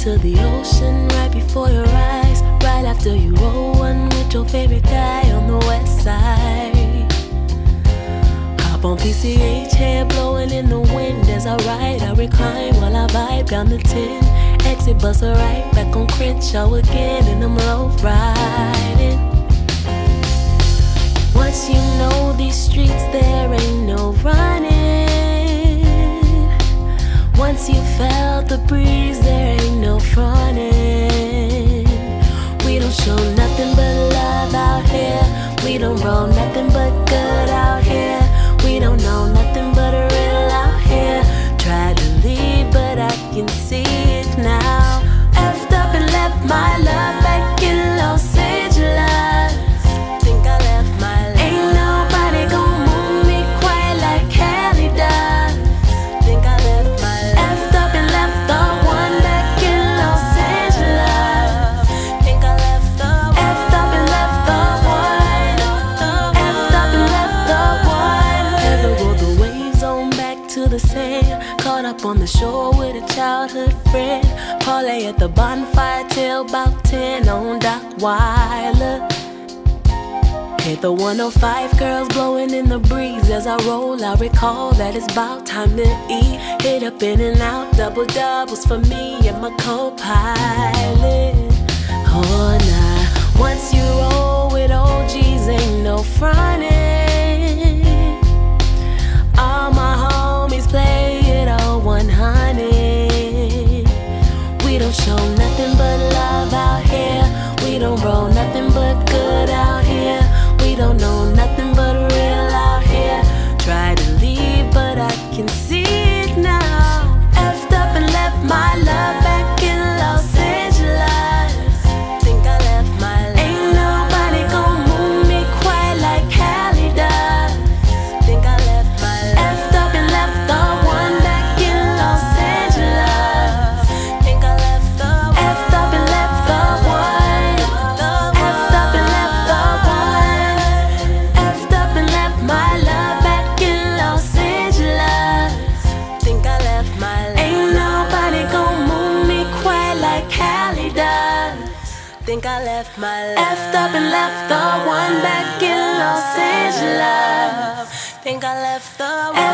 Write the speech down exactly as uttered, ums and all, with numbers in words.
to the ocean right before your eyes, right after you roll one with your favorite guy on the west side. Hop on P C H, hair blowing in the wind as I ride, I recline while I vibe down the ten. Exit bus right back on Crenshaw again, and I'm low riding. Once you know these streets, there ain't no running. Once you felt the breeze, there ain't no fronting. We don't show nothing but love out here. We don't roll nothing but good out here. We don't know nothing but a real out here. Try to leave, but I can see it now. Effed up and left my love back in Los Angeles. Think I left my love. Ain't nobody gon' move me quite like Cali does. Think I left my love. Effed up and left the one back in Los Angeles. Think I left the one. Effed up and left the one. Effed up and left the one. Ever rode the waves on back to the sand? Caught up on the shore with a childhood friend. Parlay at the bonfire till about ten on Doc Weiler. Hit the one oh five, girls blowing in the breeze. As I roll, I recall that it's about time to eat. Hit up in and out, double doubles for me and my co-pilot. Oh nah, once you roll with O Gs, ain't no frontin'. All my homies play it all one hundred. We don't show nothing but love out here. We don't roll nothing but good out here. We don't know nothing but real out here. Try to leave, but I can see it now. Effed up and left my love back in Los Angeles. Think I left my love. Ain't nobody gon' move me quite like Cali does. Think I left my love. Effed up and left the one back in Los Angeles. Think I left the one. Effed up and left the one. Effed up and left the one. Effed up and left my love back in Los Angeles. Think I left my love. Ain't nobody gon' move me quite like Cali does. Think I left my love. Effed up and left the one back in Los Angeles. Think I left the one.